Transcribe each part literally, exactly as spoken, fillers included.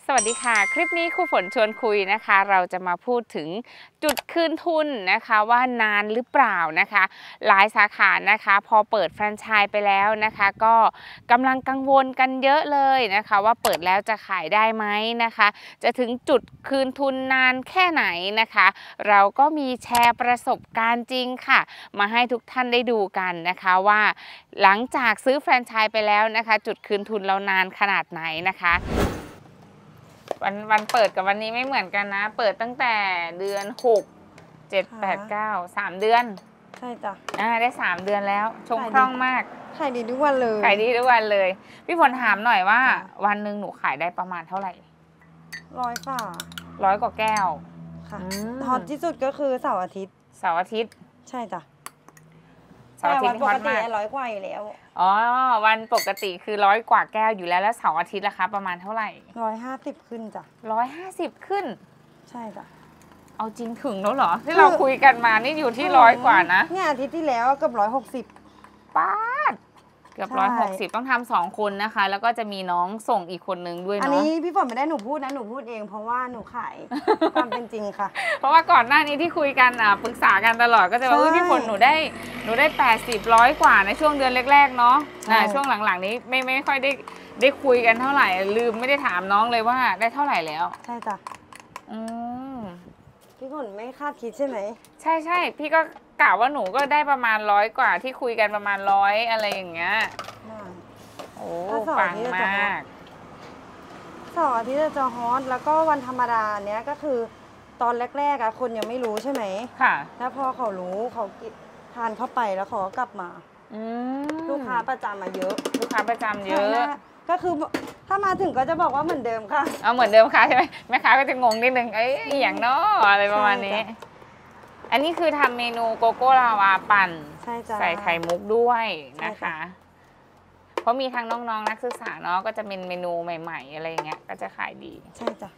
สวัสดีค่ะคลิปนี้ครูฝนชวนคุยนะคะเราจะมาพูดถึงจุดคืนทุนนะคะว่านานหรือเปล่านะคะหลายสาขานะคะพอเปิดแฟรนไชส์ไปแล้วนะคะก็กำลังกังวลกันเยอะเลยนะคะว่าเปิดแล้วจะขายได้ไหมนะคะจะถึงจุดคืนทุนนานแค่ไหนนะคะเราก็มีแชร์ประสบการณ์จริงค่ะมาให้ทุกท่านได้ดูกันนะคะว่าหลังจากซื้อแฟรนไชส์ไปแล้วนะคะจุดคืนทุนเรานานขนาดไหนนะคะวันวันเปิดกับวันนี้ไม่เหมือนกันนะเปิดตั้งแต่เดือนหก เจ็ด แปด เก้า สามเดือนใช่จ้ะอ่าได้สามเดือนแล้วชงคล่องมากขายดีทุกวันเลยขายดีทุกวันเลยพี่ฝนถามหน่อยว่าวันหนึ่งหนูขายได้ประมาณเท่าไหร่ร้อยฝ่าร้อยกว่าแก้วค่ะฮอตที่สุดก็คือเสาร์อาทิตย์เสาร์อาทิตย์ใช่จ้ะเสาร์อาทิตย์ปกติร้อยกว่าอยู่แล้วอ๋อวันปกติคือร้อยกว่าแก้วอยู่แล้วแล้วเสาร์อาทิตย์ล่ะคะประมาณเท่าไหร่ร้อยห้าสิบขึ้นจ้ะร้อยห้าสิบขึ้นใช่จ้ะเอาจริงถึงแล้วเหรอที่เราคุยกันมานี่อยู่ที่ร้อยกว่านะเนี่ยอาทิตย์ที่แล้วเกือบร้อยหกสิบป้าดเกือบร้อยหกสิบต้องทำสองคนนะคะแล้วก็จะมีน้องส่งอีกคนนึงด้วยเนาะอันนี้พี่ฝนไม่ได้หนูพูดนะหนูพูดเองเพราะว่าหนูขายความเป็นจริงค่ะเพราะว่าก่อนหน้านี้ที่คุยกันอ่ะปรึกษากันตลอดก็จะว่าพี่ฝนหนูได้หนูได้แปดสิบร้อยกว่าในช่วงเดือนแรกๆเนาะช่วงหลังๆนี้ไม่ไม่ค่อยได้ได้คุยกันเท่าไหร่ลืมไม่ได้ถามน้องเลยว่าได้เท่าไหร่แล้วใช่จ้ะอืมพี่ฝนไม่คาดคิดใช่ไหมใช่ใช่พี่ก็กล่าวว่าหนูก็ได้ประมาณร้อยกว่าที่คุยกันประมาณร้อยอะไรอย่างเงี้ยโอ้ปังมากเสาร์อาทิตย์จะฮอตแล้วก็วันธรรมดาเนี้ยก็คือตอนแรกๆอะคนยังไม่รู้ใช่ไหมค่ะแล้วพอเขารู้เขาทานเข้าไปแล้วเขาก็กลับมาลูกค้าประจำมาเยอะลูกค้าประจำเยอะก็คือถ้ามาถึงก็จะบอกว่าเหมือนเดิมค่ะเอาเหมือนเดิมค่ะใช่ไหมแม่ค้าก็จะงงนิดนึงเอ้ยอย่างเนาะอะไรประมาณนี้อันนี้คือทำเมนูโกโก้ลาวาปั่นใส่ไข่มุกด้วยนะคะเพราะมีทั้งน้องๆ นักศึกษาเนาะก็จะเป็นเมนูใหม่ๆอะไรเงี้ยก็จะขายดีใช่จ้ะ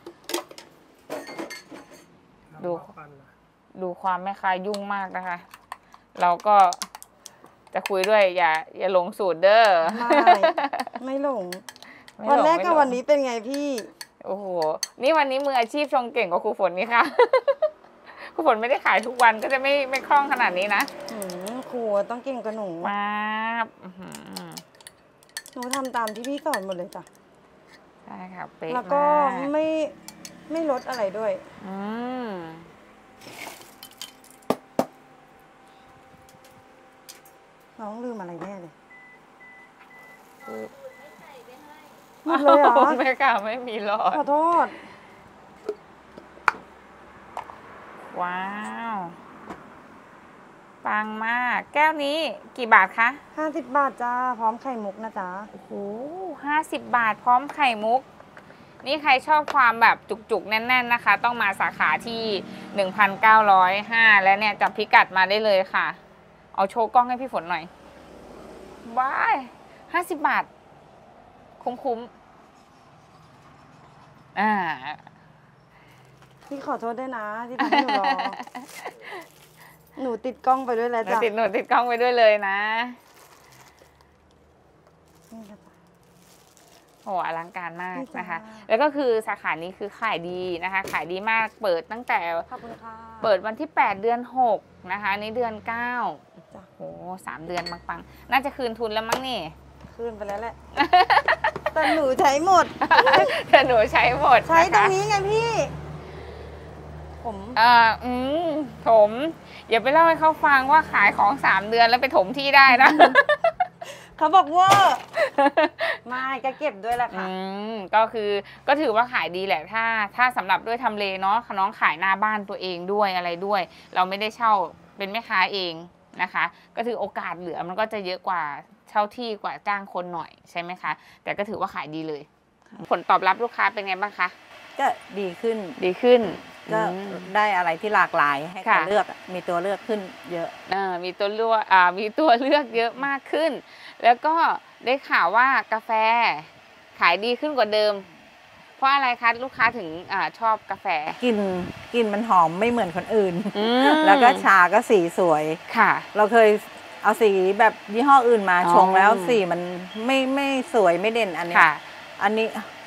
ดูดูความแม่ค้ายุ่งมากนะคะเราก็จะคุยด้วยอย่าอย่าหลงสูตรเด้อไม่ไม่หลงวันแรกกับวันนี้เป็นไงพี่โอ้โหนี่วันนี้มืออาชีพชงเก่งกว่าครูฝนนี่ค่ะครูฝนไม่ได้ขายทุกวันก็จะไม่ไม่คล่องขนาดนี้นะครูต้องเก่งกว่าหนูมากหนูทำตามที่พี่สอนหมดเลยจ้ะใช่ค่ะเป๊ะแล้วก็ไม่ไม่ลดอะไรด้วยอืมน้องลืมอะไรแน่เลยหมดเลยเหรอไม่กล้าไม่มีหลอดขอโทษว้าวปังมากแก้วนี้กี่บาทคะห้าสิบบาทจ้าพร้อมไข่มุกนะจ๊ะโอ้โหห้าสิบบาทพร้อมไข่มุกนี่ใครชอบความแบบจุกๆแน่นๆนะคะต้องมาสาขาที่หนึ่งพันเก้าร้อยห้าแล้วเนี่ยจับพิกัดมาได้เลยค่ะเอาโชว์กล้องให้พี่ฝนหน่อยว้ายห้าสิบบาทคุ้มๆอ่าพี่ขอโทษด้วยนะที่ทำให้หนูรอหนูติดกล้องไปด้วยแล้วจ้ะติดหนูติดกล้องไปด้วยเลยนะโอ้อลังการมากนะคะแล้วก็คือสาขานี้คือขายดีนะคะขายดีมากเปิดตั้งแต่เปิดวันที่แปดเดือนหกนะคะนี่เดือนเก้าโอ้สามเดือนปังๆน่าจะคืนทุนแล้วมั้งนี่คืนไปแล้วแหละแต่หนูใช้หมดแต่หนูใช้หมดใช้ตรงนี้ไงพี่ผมอ่าอืมถมอย่าไปเล่าให้เขาฟังว่าขายของสามเดือนแล้วไปถมที่ได้นะเขาบอกว่าไม่ก็เก็บด้วยแหละค่ะอืมก็คือก็ถือว่าขายดีแหละถ้าถ้าสำหรับด้วยทำเลเนาะน้องขายหน้าบ้านตัวเองด้วยอะไรด้วยเราไม่ได้เช่าเป็นแม่ค้าเองนะคะก็ถือโอกาสเหลือมันก็จะเยอะกว่าเช่าที่กว่าจ้างคนหน่อยใช่ไหมคะแต่ก็ถือว่าขายดีเลยผลตอบรับลูกค้าเป็นไงบ้างคะก็ดีขึ้นดีขึ้นก็ได้อะไรที่หลากหลายให้เขาเลือกมีตัวเลือกขึ้นเยอะอ่ามีตัวเลือกอ่ามีตัวเลือกเยอะมากขึ้นแล้วก็ได้ข่าวว่ากาแฟขายดีขึ้นกว่าเดิมเพราะอะไรคะลูกค้าถึงอ่าชอบกาแฟกลิ่นกลิ่นมันหอมไม่เหมือนคนอื่นแล้วก็ชาก็สีสวยค่ะเราเคยเอาสีแบบยี่ห้ออื่นมาชงแล้วสีมันไม่ไม่สวยไม่เด่นอันนี้อันนี้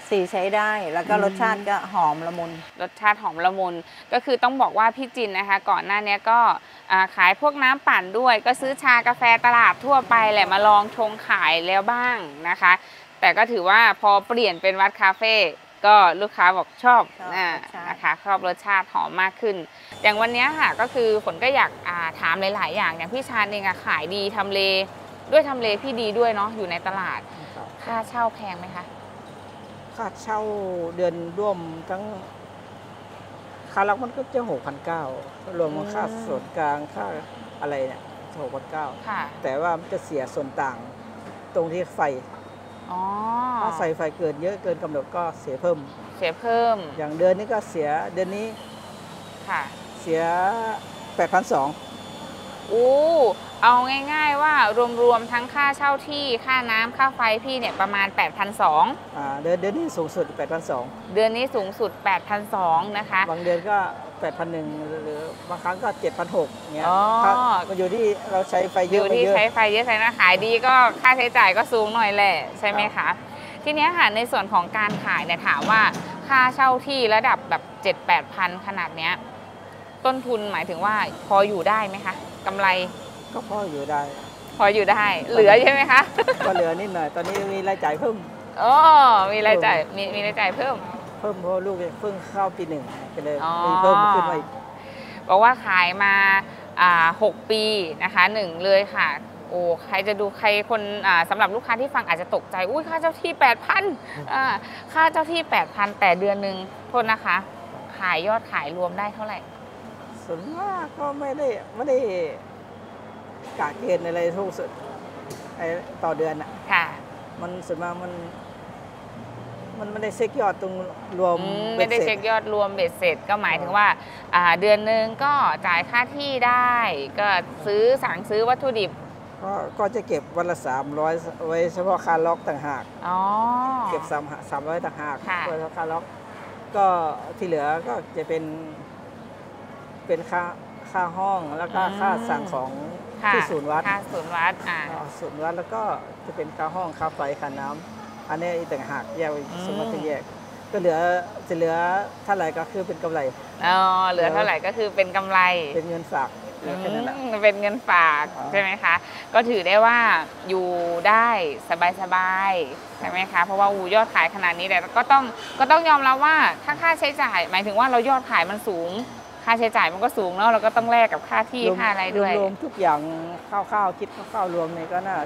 สีใช้ได้แล้วก็อืมรสชาติก็หอมละมุนรสชาติหอมละมุนก็คือต้องบอกว่าพี่จินนะคะ ก่อนหน้านี้ก็อ่าขายพวกน้ำปั่นด้วย ก็ซื้อชากาแฟตลาดทั่วไปแหละมาลองชงขายแล้วบ้างนะคะ แต่ก็ถือว่าพอเปลี่ยนเป็นวัดคาเฟ่ก็ลูกค้าบอกชอบชอบอ่ารสชาตินะคะชอบรสชาติหอมมากขึ้น อย่างวันนี้ค่ะก็คือฝนก็อยากอ่าถามหลาย ๆ อย่างอย่างพี่ชาญเองอะขายดีทำเลด้วยทำเลพี่ดีด้วยเนาะอยู่ในตลาดค่าเช่าแพงไหมคะค่าเช่าเดือนร่วมทั้งค่ารักมันก็จะหกพันเก้ารวมค่าส่วนกลางค่าอะไรเนี่ยหกพันเก้าค่ะแต่ว่ามันจะเสียส่วนต่างตรงที่ไฟอ๋อถ้าใส่ไฟเกินเยอะเกินกำหนดก็เสียเพิ่มเสียเพิ่มอย่างเดือนนี้ก็เสียเดือนนี้ค่ะเสียแปดพันสองอู้เอาง่าย ๆ ว่ารวมๆทั้งค่าเช่าที่ค่าน้ำค่าไฟพี่เนี่ยประมาณ แปดพันสองอ่าเดือนเดือนนี้สูงสุดแปดพันสองเดือนนี้สูงสุด แปดพันสองร้อย นะคะบางเดือนก็แปดพันหนึ่งหรือบางครั้งก็เจ็ดพันหกเงี้ยอ๋อถ้ามันอยู่ที่เราใช้ไฟอเยอะยู่ไม่ที่เยอะใช้ไฟเยอะใช้นะขายดีก็ค่าใช้จ่ายก็สูงหน่อยแหละใช่ไหมคะ ทีเนี้ยค่ะในส่วนของการขายเนี่ยถามว่าค่าเช่าที่ระดับแบบ เจ็ดแปดพันขนาดเนี้ยต้นทุนหมายถึงว่าพออยู่ได้ไหมคะกำไรก็พออยู่ได้พออยู่ได้ เหลือใช่ไหมคะก็เหลือนิดหน่อย ตอนนี้มีรายจ่ายเพิ่มโอ้มีรายจ่ายมีมีรายจ่ายเพิ่มเพิ่มเพราะลูกเพิ่งเข้าปีหนึ่งก็เลยอ๋อมีเพิ่มขึ้นมาอีกบอกว่าขายมาอ่าหกปีนะคะหนึ่งเลยค่ะ โอ้ใครจะดูใครคนอ่าสำหรับลูกค้าที่ฟังอาจจะตกใจอุ้ยค่าเจ้าที่ แปดพันอ่าค่าเจ้าที่ แปดพัน แต่เดือนหนึ่งโทษนะคะ ขายยอดขายรวมได้เท่าไหร่ส่วนมากก็ไม่ได้ไม่ได้กะเกณฑ์อะไรทุกสุดไอ้ต่อเดือนอ่ะค่ะมันส่วนมากมัน มันไม่ได้เช็คยอดตรงรวมอืมบ็ไม่ดได้สร็จเช็คยอดรวมเบ็ดเสร็จก็หมายถึงว่าอ่าเดือนหนึ่งก็จ่ายค่าที่ได้ ก็ซื้อสั่งซื้อวัตถุดิบก็ก็จะเก็บวันละสามร้อยไว้เฉพาะค่าล็อกต่างหากอ๋อเก็บสามสามร้อยต่างหากค่ะไว้เฉพาะค่าล็อก ก็ที่เหลือก็จะเป็น เป็นค่าค่าห้องแล้วก็ค่าสั่งของค่ะที่ศูนย์วัดค่าศูนย์วัดอ่าอ่าศูนย์วัดแล้วก็จะเป็นค่าห้องค่าไฟค่าน้ำอันนี้อีกต่างหากแยกไว้อืมสมมติจะแยก ก็เหลือจะเหลือเท่าไหร่ก็คือเป็นกำไรอ๋อเหลือเท่าไหร่ก็คือเป็นกำไรเป็นเงินฝากเหลือแค่นั้นแหละอืมเป็นเงินฝากอ๋อใช่ไหมคะ ก็ถือได้ว่าอยู่ได้สบายๆใช่ไหมคะ เพราะว่าอูยอดขายขนาดนี้แต่ก็ต้องก็ต้องยอมรับว่าถ้าค่าใช้จ่าย หมายถึงว่าเรายอดขายมันสูง ค่าใช้จ่ายมันก็สูงเนาะเราก็ต้องแลกกับค่าที่รวมค่าอะไรด้วยรวมๆทุกอย่างคร่าวๆคิดคร่าวๆรวมเนี่ยก็น่า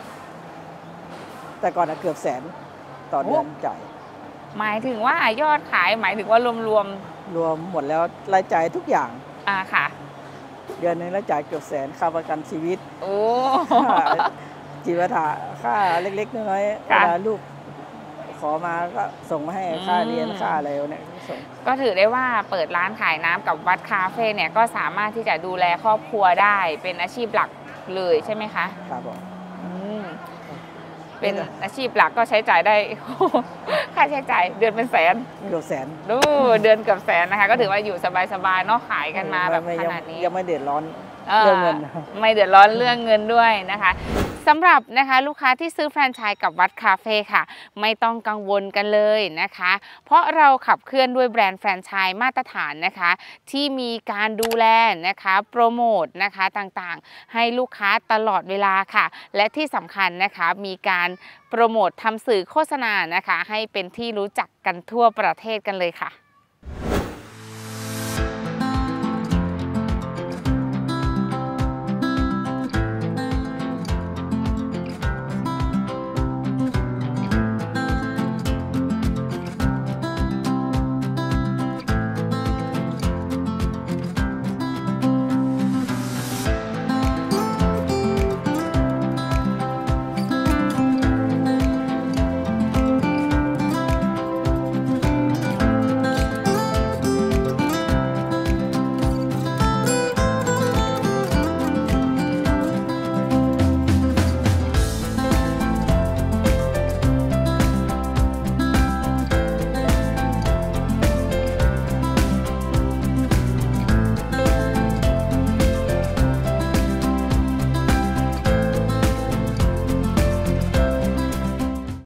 แต่ก่อนอะเกือบแสนต่อเดือนจ่ายหมายถึงว่ายอดขายหมายถึงว่ารวมรวมหมดแล้วรายจ่ายทุกอย่างๆอ่าค่ะเดือนหนึงรายจ่ายเกือบแสนค่าประกันชีวิตโอ้ค่าจิปาถะค่าเล็กๆน้อยๆเวค่ะลาลูกขอมาก็ส่งมาให้ค่าอืมเรียนค่าอะไรเนี่ยส่งก็ถือได้ว่าเปิดร้านขายน้ำกับวัดคาเฟ่เนี่ยก็สามารถที่จะดูแลครอบครัวได้เป็นอาชีพหลักเลยใช่ไหมคะครับผมอืมเป็นอาชีพหลักก็ใช้จ่ายได้ ค่าใช้จ่ายเดือนเป็นแสนเกือบแสนดูเดือนเกือบแสนนะคะ ก็ถือว่าอยู่สบายๆเนาะขายกันมาแบบไไขนาดนี้ยังไม่เดือดร้อนเอ่อเรื่องเงินไม่เดือดร้อนเรื่องเงินด้วยนะคะสำหรับนะคะลูกค้าที่ซื้อแฟรนไชส์กับวัดคาเฟ่ค่ะ ไม่ต้องกังวลกันเลยนะคะ เพราะเราขับเคลื่อนด้วยแบรนด์แฟรนไชส์มาตรฐานนะคะ ที่มีการดูแลนะคะโปรโมทนะคะต่างๆ ให้ลูกค้าตลอดเวลาค่ะ และที่สำคัญนะคะมีการโปรโมททำสื่อโฆษณานะคะ ให้เป็นที่รู้จักกันทั่วประเทศกันเลยค่ะ